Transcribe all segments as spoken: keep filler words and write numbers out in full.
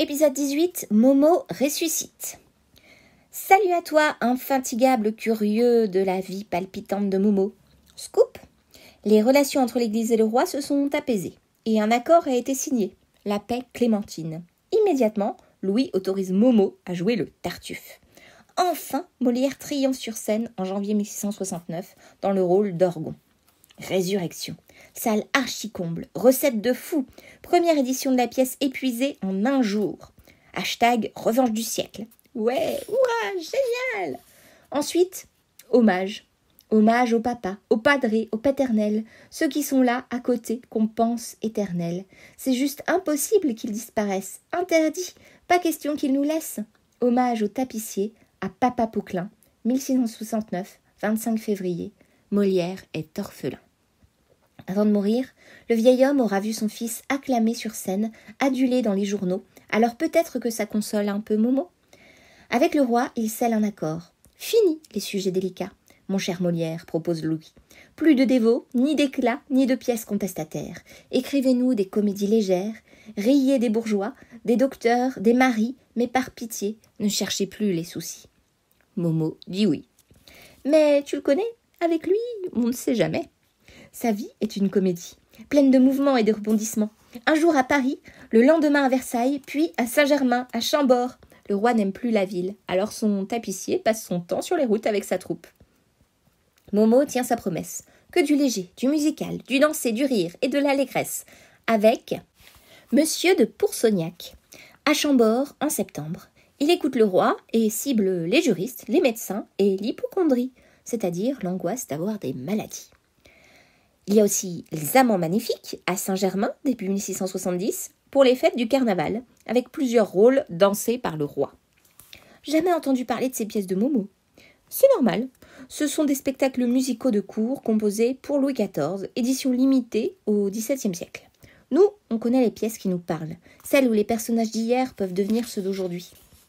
Épisode dix-huit, Momo ressuscite. Salut à toi, infatigable curieux de la vie palpitante de Momo. Scoop! Les relations entre l'Église et le roi se sont apaisées, et un accord a été signé, la paix clémentine. Immédiatement, Louis autorise Momo à jouer le Tartuffe. Enfin, Molière triomphe sur scène en janvier mille six cent soixante-neuf dans le rôle d'Orgon. Résurrection, salle archi-comble, recette de fou, première édition de la pièce épuisée en un jour. Hashtag revanche du siècle. Ouais, hurrah, génial! Ensuite, hommage. Hommage au papa, au padré, au paternel, ceux qui sont là, à côté, qu'on pense éternels. C'est juste impossible qu'ils disparaissent. Interdit, pas question qu'ils nous laissent. Hommage au tapissier, à Papa Poquelin, mille six cent soixante-neuf, vingt-cinq février. Molière est orphelin. Avant de mourir, le vieil homme aura vu son fils acclamé sur scène, adulé dans les journaux, alors peut-être que ça console un peu Momo. Avec le roi, il scelle un accord. Fini les sujets délicats, mon cher Molière, propose Louis. Plus de dévots, ni d'éclats, ni de pièces contestataires. Écrivez-nous des comédies légères, riez des bourgeois, des docteurs, des maris, mais par pitié, ne cherchez plus les soucis. Momo dit oui. Mais tu le connais ? Avec lui, on ne sait jamais. Sa vie est une comédie, pleine de mouvements et de rebondissements. Un jour à Paris, le lendemain à Versailles, puis à Saint-Germain, à Chambord. Le roi n'aime plus la ville, alors son tapissier passe son temps sur les routes avec sa troupe. Momo tient sa promesse. Que du léger, du musical, du dansé, du rire et de l'allégresse. Avec Monsieur de Poursognac. À Chambord, en septembre. Il écoute le roi et cible les juristes, les médecins et l'hypocondrie, c'est-à-dire l'angoisse d'avoir des maladies. Il y a aussi les Amants magnifiques à Saint-Germain, début mille six cent soixante-dix, pour les fêtes du carnaval, avec plusieurs rôles dansés par le roi. Jamais entendu parler de ces pièces de Momo. C'est normal, ce sont des spectacles musicaux de cour composés pour Louis quatorze, édition limitée au dix-septième siècle. Nous, on connaît les pièces qui nous parlent, celles où les personnages d'hier peuvent devenir ceux d'aujourd'hui.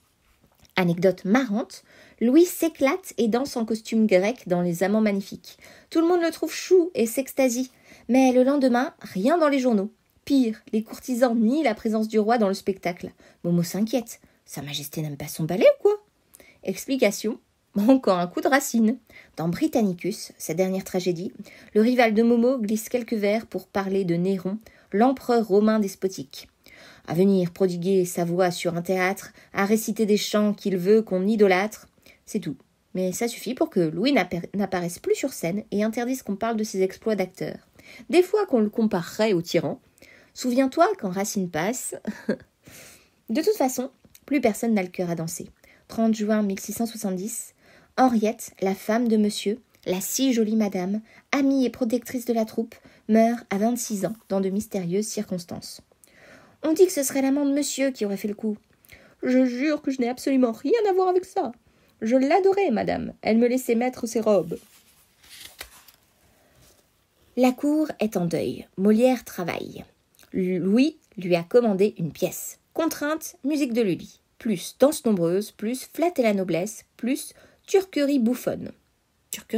Anecdote marrante, Louis s'éclate et danse en costume grec dans Les Amants magnifiques. Tout le monde le trouve chou et s'extasie. Mais le lendemain, rien dans les journaux. Pire, les courtisans nient la présence du roi dans le spectacle. Momo s'inquiète. Sa Majesté n'aime pas son ballet ou quoi ? Explication, encore un coup de Racine. Dans Britannicus, sa dernière tragédie, le rival de Momo glisse quelques vers pour parler de Néron, l'empereur romain despotique. À venir prodiguer sa voix sur un théâtre, à réciter des chants qu'il veut qu'on idolâtre. C'est tout. Mais ça suffit pour que Louis n'apparaisse plus sur scène et interdise qu'on parle de ses exploits d'acteur. Des fois qu'on le comparerait au tyran. Souviens-toi quand Racine passe. De toute façon, plus personne n'a le cœur à danser. trente juin mille six cent soixante-dix, Henriette, la femme de monsieur, la si jolie madame, amie et protectrice de la troupe, meurt à vingt-six ans dans de mystérieuses circonstances. On dit que ce serait l'amant de monsieur qui aurait fait le coup. Je jure que je n'ai absolument rien à voir avec ça. Je l'adorais, madame. Elle me laissait mettre ses robes. La cour est en deuil. Molière travaille. Louis lui a commandé une pièce. Contrainte, musique de Lully. Plus danse nombreuse, plus flatter la noblesse, plus turquerie bouffonne. Turquerie ?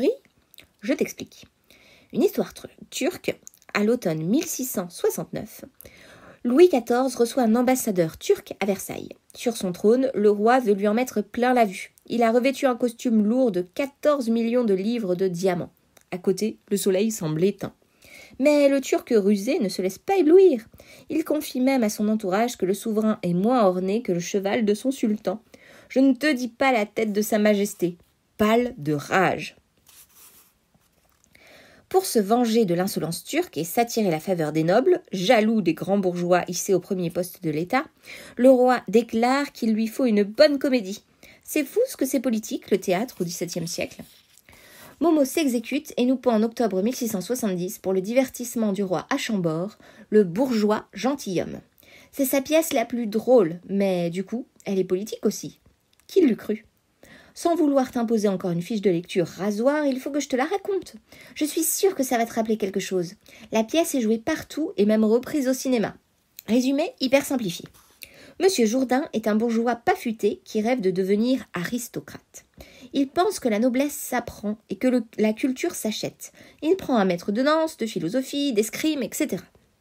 Je t'explique. Une histoire turque, à l'automne mille six cent soixante-neuf, Louis quatorze reçoit un ambassadeur turc à Versailles. Sur son trône, le roi veut lui en mettre plein la vue. Il a revêtu un costume lourd de quatorze millions de livres de diamants. À côté, le soleil semble éteint. Mais le Turc rusé ne se laisse pas éblouir. Il confie même à son entourage que le souverain est moins orné que le cheval de son sultan. Je ne te dis pas la tête de sa majesté. Pâle de rage. Pour se venger de l'insolence turque et s'attirer la faveur des nobles, jaloux des grands bourgeois hissés au premier poste de l'État, le roi déclare qu'il lui faut une bonne comédie. C'est fou ce que c'est politique, le théâtre au dix-septième siècle. Momo s'exécute et nous pend en octobre mille six cent soixante-dix pour le divertissement du roi à Chambord, le bourgeois gentilhomme. C'est sa pièce la plus drôle, mais du coup, elle est politique aussi. Qui l'eût cru ? Sans vouloir t'imposer encore une fiche de lecture rasoir, il faut que je te la raconte. Je suis sûre que ça va te rappeler quelque chose. La pièce est jouée partout et même reprise au cinéma. Résumé hyper simplifié. Monsieur Jourdain est un bourgeois pas futé qui rêve de devenir aristocrate. Il pense que la noblesse s'apprend et que le, la culture s'achète. Il prend un maître de danse, de philosophie, d'escrime, et cetera.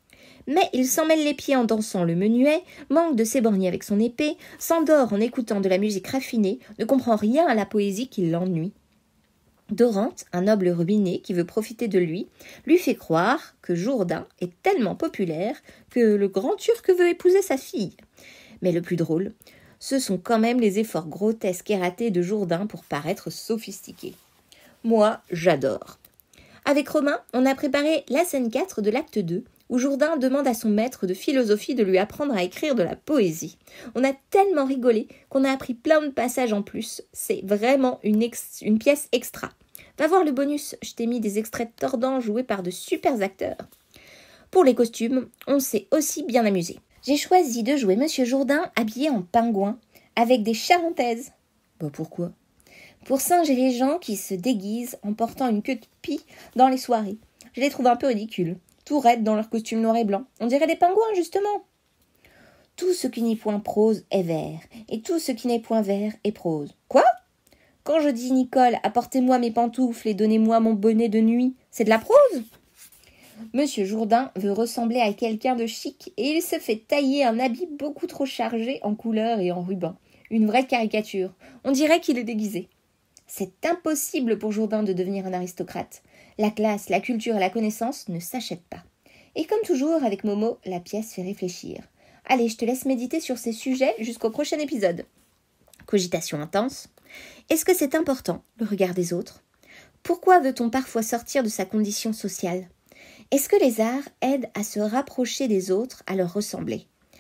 Mais il s'en mêle les pieds en dansant le menuet, manque de s'éborgner avec son épée, s'endort en écoutant de la musique raffinée, ne comprend rien à la poésie qui l'ennuie. Dorante, un noble ruiné qui veut profiter de lui, lui fait croire que Jourdain est tellement populaire que le grand Turc veut épouser sa fille. Mais le plus drôle, ce sont quand même les efforts grotesques et ratés de Jourdain pour paraître sophistiqué. Moi, j'adore. Avec Romain, on a préparé la scène quatre de l'acte deux, où Jourdain demande à son maître de philosophie de lui apprendre à écrire de la poésie. On a tellement rigolé qu'on a appris plein de passages en plus. C'est vraiment une, ex- une pièce extra. Va voir le bonus, je t'ai mis des extraits tordants joués par de super acteurs. Pour les costumes, on s'est aussi bien amusé. J'ai choisi de jouer Monsieur Jourdain habillé en pingouin, avec des charentaises. Bah pourquoi ? Pour singer les gens qui se déguisent en portant une queue de pie dans les soirées. Je les trouve un peu ridicules, tout raides dans leur costume noir et blanc. On dirait des pingouins, justement. Tout ce qui n'est point prose est vert, et tout ce qui n'est point vert est prose. Quoi ? Quand je dis Nicole, apportez-moi mes pantoufles et donnez-moi mon bonnet de nuit, c'est de la prose ? Monsieur Jourdain veut ressembler à quelqu'un de chic et il se fait tailler un habit beaucoup trop chargé en couleurs et en rubans. Une vraie caricature. On dirait qu'il est déguisé. C'est impossible pour Jourdain de devenir un aristocrate. La classe, la culture et la connaissance ne s'achètent pas. Et comme toujours, avec Momo, la pièce fait réfléchir. Allez, je te laisse méditer sur ces sujets jusqu'au prochain épisode. Cogitation intense. Est-ce que c'est important, le regard des autres ? Pourquoi veut-on parfois sortir de sa condition sociale ? Est-ce que les arts aident à se rapprocher des autres, à leur ressembler ?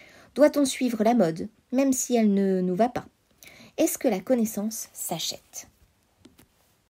Doit-on suivre la mode, même si elle ne nous va pas ? Est-ce que la connaissance s'achète ?